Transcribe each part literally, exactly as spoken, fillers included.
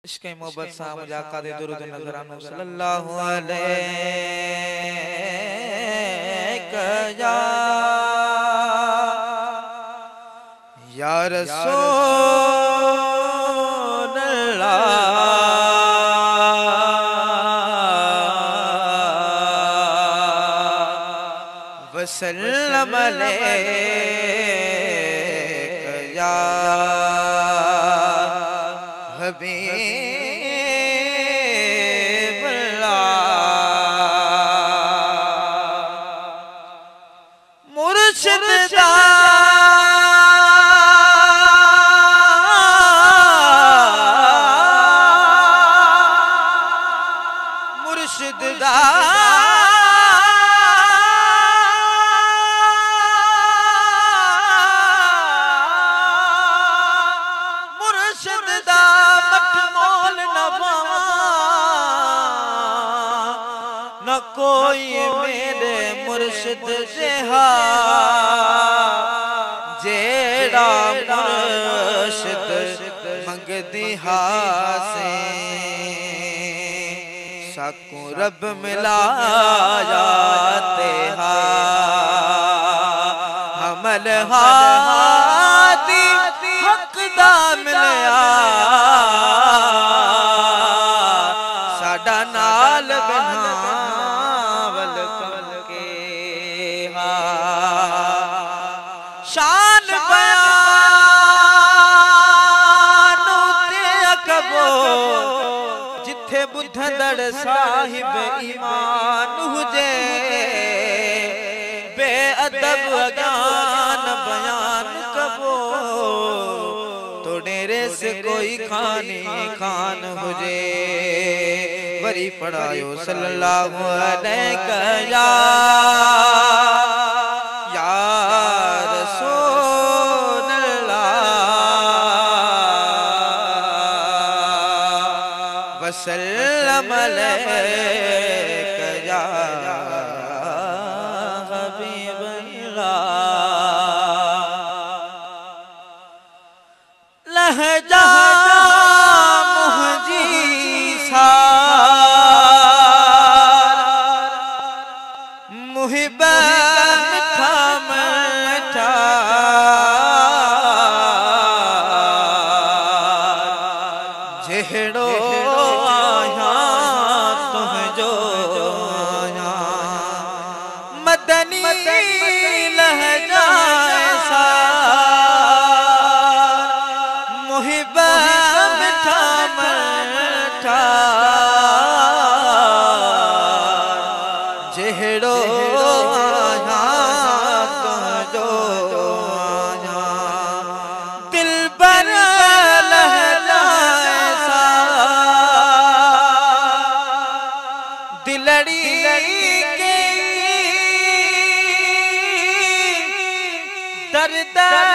इश्क़ मोहब्बत सा मुझे आका दे दुरूद नज़रानो सल्लल्लाहु अलैहि या रसूल अल्लाह वसल्लम अलैका या हबीब अल्लाह मुर्शिद दा मुर्शिद दा मुर्शिद दा मठ मोल न पावा न कोई मेरे मुर्शिद जिहा जेड़ा मुर्शिद मंगदी हासे साकू रब मिलाया ते हा हमल हादी हक दा मिलया साडा नाल बिनावल के हा शान बयान ते अकबो जिथे बुधंदड़ साहिब ईमान हुजे बेअदब अज्ञान बयान कबो तोड़ेरे से कोई खानी खान हुजे वरी पढ़ायो सल्लल्लाहु अलैहि या या रसूल अल्लाह वसल्लम अलैका या हबीब अल्लाह लहजा मुहजी सार मुहिबा मिठा मिठा जेड़ो आया तुझो आया मदनी लहजा सार मुहिबा मिठा मिठा जेड़ो आया तुझो आया दिल पर लहजा दिलड़ी के दर्द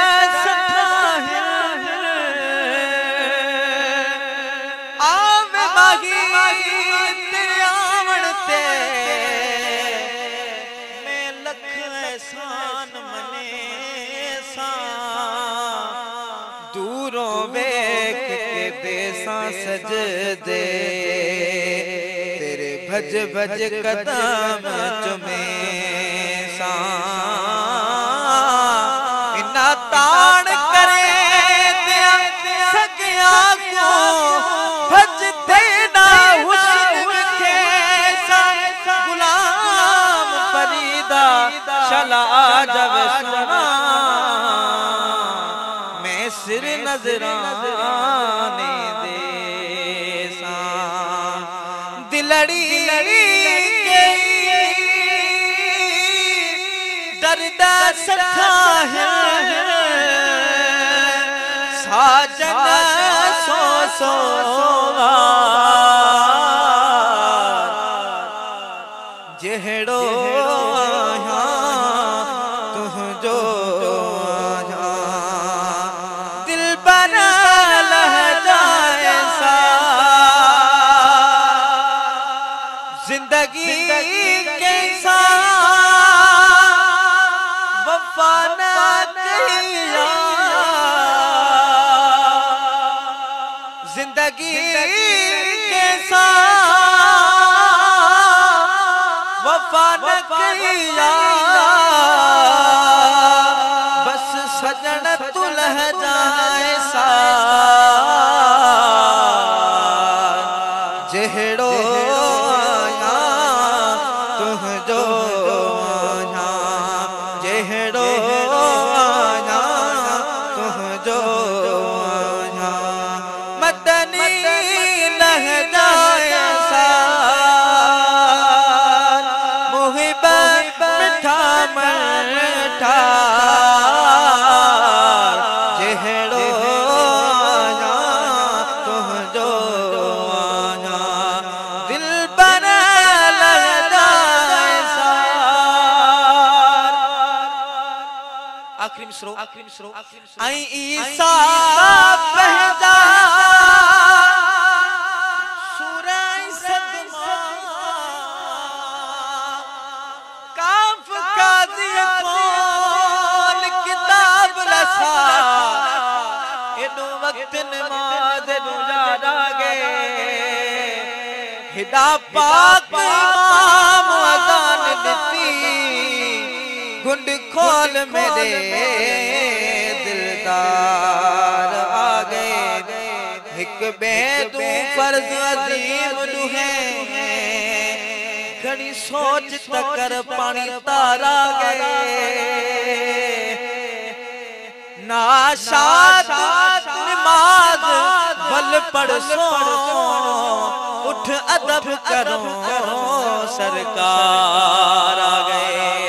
आवे माही तेरे आवण ते मैं लख एहसान मने सा दूरों वेख के देसा सजदे भज भज कदम चुमे सा इना ताण करे दिया सगिया को भज देना हुस्न के सा गुलाम फरीदा शला जब सुना मैं सिर नजराने दे सा दिलड़ी के दर्द सखा है साजन सो सो जेड़ो आया तुझो आया दिल बना लह जाए सा जिंदगी के साथ वफा न किया जिंदगी ऐसा वफा न किया बस सजन तू लह जाए सा जेहड़ो आया तुह जो आया जेहड़ो आया तुह जो आया मदनी लह जाए सा मुहिब्बत मिठा मिठा जेहड़ो आया तुह जो आया दिल पर लग जाए सा। आखिरी मिसरो आखिरी मिसरो आई ईसा पहदा सूरह सदमा काफ काजी कौल किताब लसा एनो वक्त नमाज नु याद आ गए हिदा पाक इमाम अजान दिती गुंड खोल मेरे दिलदार आ गए एक बेदू फर्ज अजीम नु है घड़ी सोच तकर पानी तारा गए नाशात नमाज बल पढ़सो उठ अदब करो सरकार आ गए।